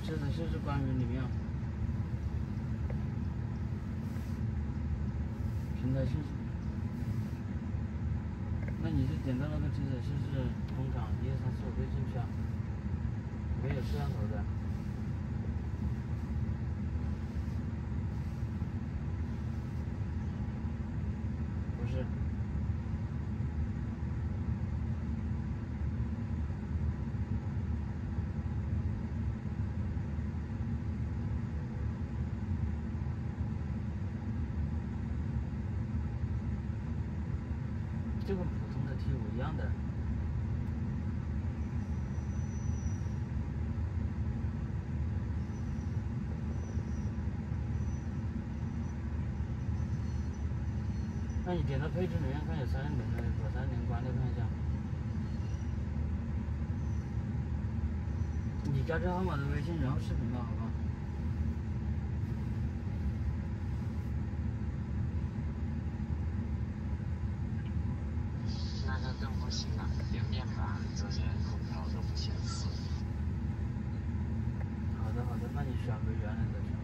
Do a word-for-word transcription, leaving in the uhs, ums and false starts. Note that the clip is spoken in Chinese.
这个就是关于里面平台信息。那你就点到那个机载信息空港一二三四五可以进去啊，没有摄像头的。不是。就跟普通的 T 五一样的。那你点到配置里面看有三连的，把三连关掉看一下。你加这号码的微信，然后视频吧，好吧？ 那个更不行了，连面板这些空调都不显示。 好的好的，那你选回原来的。